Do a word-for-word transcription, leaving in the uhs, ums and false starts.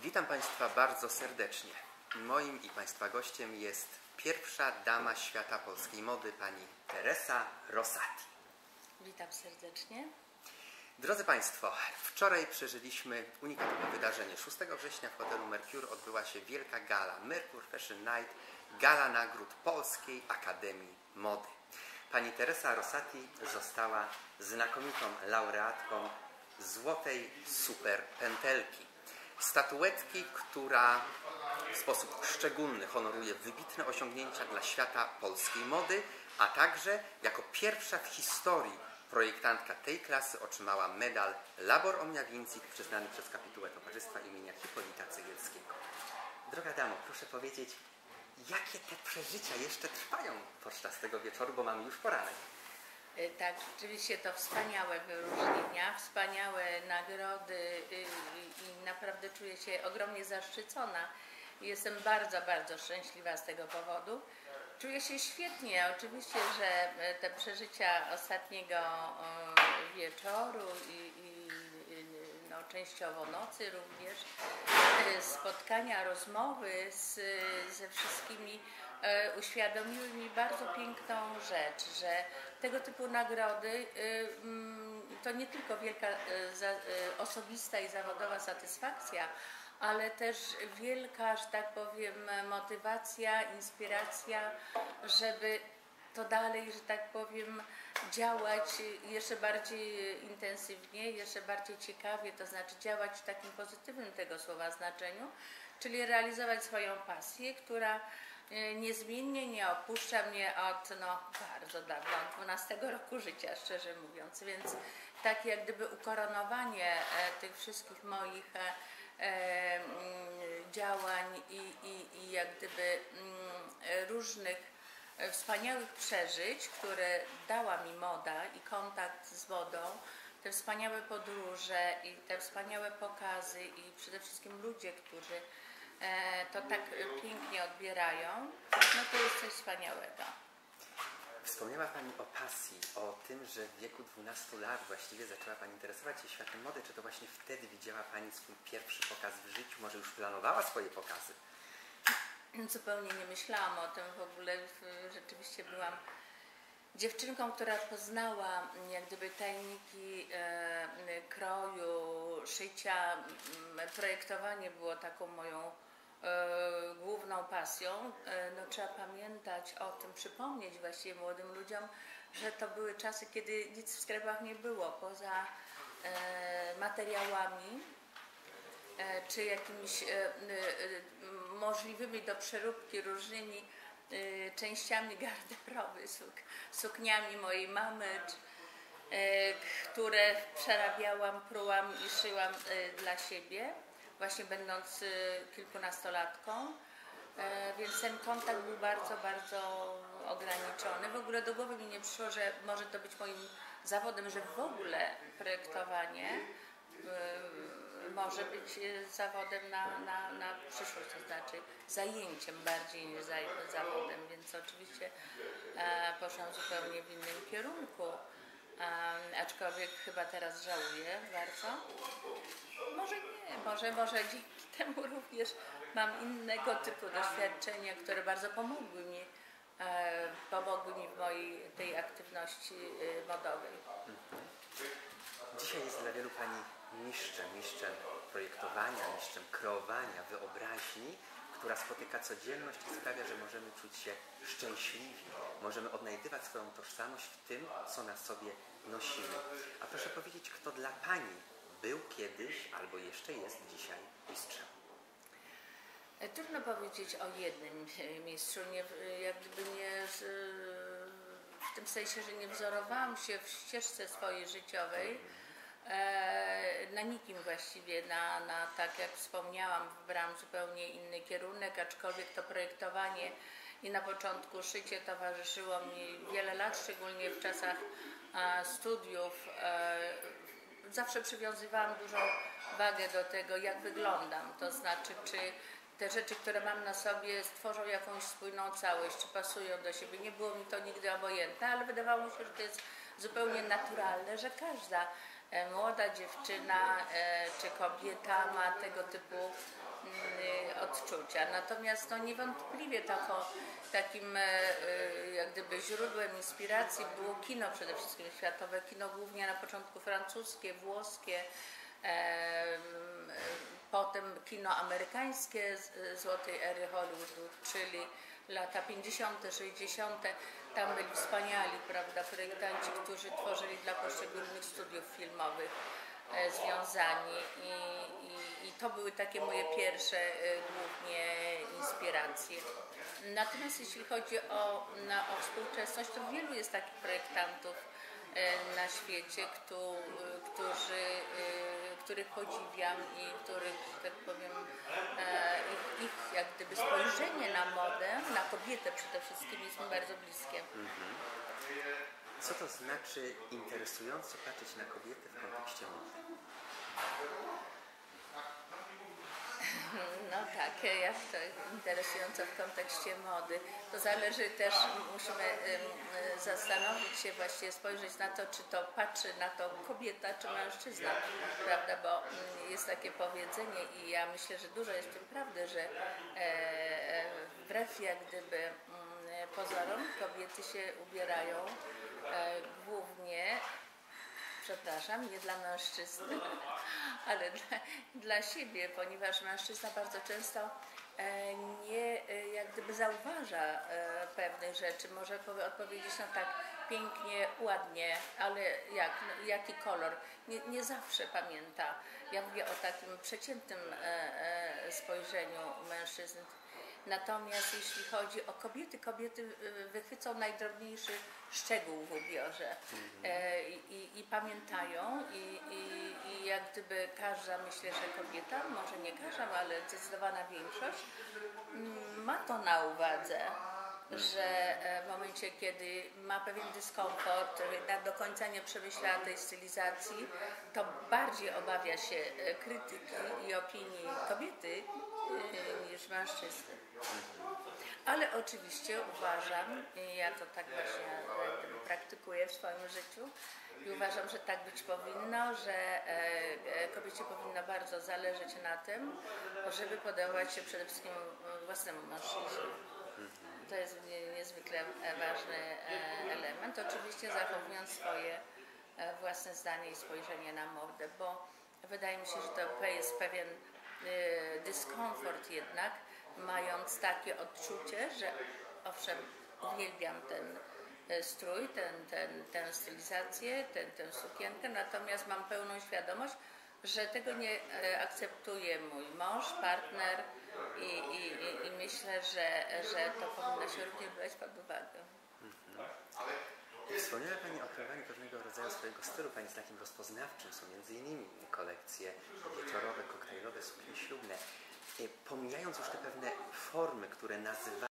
Witam Państwa bardzo serdecznie. Moim i Państwa gościem jest pierwsza dama świata polskiej mody, pani Teresa Rosati. Witam serdecznie. Drodzy Państwo, wczoraj przeżyliśmy unikatowe wydarzenie. szóstego września w hotelu Mercure odbyła się wielka gala Mercure Fashion Night, gala nagród Polskiej Akademii Mody. Pani Teresa Rosati została znakomitą laureatką Złotej Super Pętelki. Statuetki, która w sposób szczególny honoruje wybitne osiągnięcia dla świata polskiej mody, a także jako pierwsza w historii projektantka tej klasy otrzymała medal Labor Omnia Vincit przyznany przez kapitułę Towarzystwa imienia Hipolita Cegielskiego. Droga damo, proszę powiedzieć, jakie te przeżycia jeszcze trwają podczas tego wieczoru, bo mamy już poranek. Tak, rzeczywiście to wspaniałe wyróżnienia, wspaniałe nagrody i naprawdę czuję się ogromnie zaszczycona. Jestem bardzo, bardzo szczęśliwa z tego powodu. Czuję się świetnie. Oczywiście, że te przeżycia ostatniego wieczoru i, i no, częściowo nocy również, spotkania, rozmowy z, ze wszystkimi uświadomiły mi bardzo piękną rzecz, że tego typu nagrody to nie tylko wielka osobista i zawodowa satysfakcja, ale też wielka, że tak powiem, motywacja, inspiracja, żeby to dalej, że tak powiem, działać jeszcze bardziej intensywnie, jeszcze bardziej ciekawie, to znaczy działać w takim pozytywnym tego słowa znaczeniu, czyli realizować swoją pasję, która niezmiennie nie opuszcza mnie od no, bardzo dawna, od dwunastego roku życia, szczerze mówiąc, więc takie jak gdyby ukoronowanie tych wszystkich moich E, działań i, i, i jak gdyby m, różnych wspaniałych przeżyć, które dała mi moda i kontakt z modą, te wspaniałe podróże i te wspaniałe pokazy i przede wszystkim ludzie, którzy e, to tak pięknie odbierają, no to jest coś wspaniałego. Wspomniała Pani o pasji, o tym, że w wieku dwunastu lat właściwie zaczęła Pani interesować się światem mody. Czy to właśnie wtedy widziała Pani swój pierwszy pokaz w życiu? Może już planowała swoje pokazy? Zupełnie nie myślałam o tym w ogóle. Rzeczywiście byłam dziewczynką, która poznała jak gdyby tajniki e, kroju, szycia. Projektowanie było taką moją E, główną pasją. E, no, trzeba pamiętać o tym, przypomnieć właściwie młodym ludziom, że to były czasy, kiedy nic w sklepach nie było poza e, materiałami e, czy jakimiś e, e, możliwymi do przeróbki różnymi e, częściami garderoby, suk sukniami mojej mamy, czy, e, które przerabiałam, prułam i szyłam e, dla siebie, właśnie będąc kilkunastolatką, więc ten kontakt był bardzo, bardzo ograniczony. W ogóle do głowy mi nie przyszło, że może to być moim zawodem, że w ogóle projektowanie może być zawodem na, na, na przyszłość, to znaczy zajęciem bardziej niż zawodem, więc oczywiście poszłam zupełnie w innym kierunku. Um, aczkolwiek chyba teraz żałuję bardzo. Może nie, może, może dzięki temu również mam innego typu doświadczenia, które bardzo pomogły mi, e, pomogły mi w mojej tej aktywności e, modowej. Dzisiaj jest dla wielu Pani mistrzem, mistrzem projektowania, mistrzem kreowania, wyobraźni, która spotyka codzienność i sprawia, że możemy czuć się szczęśliwi. Możemy odnajdywać swoją tożsamość w tym, co na sobie nosimy. A proszę powiedzieć, kto dla Pani był kiedyś albo jeszcze jest dzisiaj mistrzem? Trudno powiedzieć o jednym mistrzu, nie, jak gdyby nie, w tym sensie, że nie wzorowałam się w ścieżce swojej życiowej, na nikim właściwie, na, na, tak jak wspomniałam, wybrałam zupełnie inny kierunek, aczkolwiek to projektowanie i na początku szycie towarzyszyło mi wiele lat, szczególnie w czasach a, studiów. E, zawsze przywiązywałam dużą wagę do tego, jak wyglądam, to znaczy, czy te rzeczy, które mam na sobie, stworzą jakąś spójną całość, czy pasują do siebie. Nie było mi to nigdy obojętne, ale wydawało mi się, że to jest zupełnie naturalne, że każda młoda dziewczyna czy kobieta ma tego typu odczucia. Natomiast no, niewątpliwie taką, takim e, jak gdyby źródłem inspiracji było kino przede wszystkim światowe, kino głównie na początku francuskie, włoskie, e, potem kino amerykańskie z złotej ery Hollywoodu, czyli lata pięćdziesiąte, sześćdziesiąte. Tam byli wspaniali, prawda, projektanci, którzy tworzyli dla poszczególnych studiów filmowych e, związani i, i, i to były takie moje pierwsze e, głównie inspiracje. Natomiast jeśli chodzi o, na, o współczesność, to wielu jest takich projektantów e, na świecie, któ, którzy, e, których podziwiam i których, tak powiem, e, ich, ich jak gdyby spojrzenie na modę, na kobietę przede wszystkim jest mi bardzo bliskie. Mhm. Co to znaczy interesująco patrzeć na kobiety w kontekście mody? No tak, jak to interesująco w kontekście mody. To zależy też, musimy um, zastanowić się, właściwie spojrzeć na to, czy to patrzy na to kobieta, czy mężczyzna, prawda, bo um, jest takie powiedzenie i ja myślę, że dużo jest w tym prawdy, że e, wbrew jak gdyby um, pozorom kobiety się ubierają e, głównie, przepraszam, nie dla mężczyzny, ale dla, dla siebie, ponieważ mężczyzna bardzo często e, nie e, jak gdyby zauważa e, pewnych rzeczy, może powie, odpowiedzieć no tak pięknie, ładnie, ale jak, no, jaki kolor, nie, nie zawsze pamięta. Ja mówię o takim przeciętnym e, e, spojrzeniu mężczyzn. Natomiast jeśli chodzi o kobiety, kobiety wychwycą najdrobniejszy szczegół w ubiorze e, i, i pamiętają i, i, i jak gdyby każda, myślę, że kobieta, może nie każda, ale zdecydowana większość ma to na uwadze, że w momencie, kiedy ma pewien dyskomfort, do końca nie przemyślała tej stylizacji, to bardziej obawia się krytyki i opinii kobiety niż mężczyzny. Ale oczywiście uważam, i ja to tak właśnie praktykuję w swoim życiu i uważam, że tak być powinno, że kobiecie powinno bardzo zależeć na tym, żeby podobać się przede wszystkim własnemu mężczyźnie. To jest niezwykle ważny element, oczywiście zachowując swoje własne zdanie i spojrzenie na modę, bo wydaje mi się, że to jest pewien dyskomfort jednak, mając takie odczucie, że owszem, uwielbiam ten strój, ten, ten, tę stylizację, ten, tę sukienkę, natomiast mam pełną świadomość, że tego nie akceptuje mój mąż, partner i, i, i, i myślę, że, że to powinno się również brać pod uwagę. Mhm. Wspomniała Pani o kreowaniu pewnego rodzaju swojego stylu. Pani znakiem rozpoznawczym są między innymi kolekcje wieczorowe, koktajlowe, suknie ślubne. Pomijając już te pewne formy, które nazywa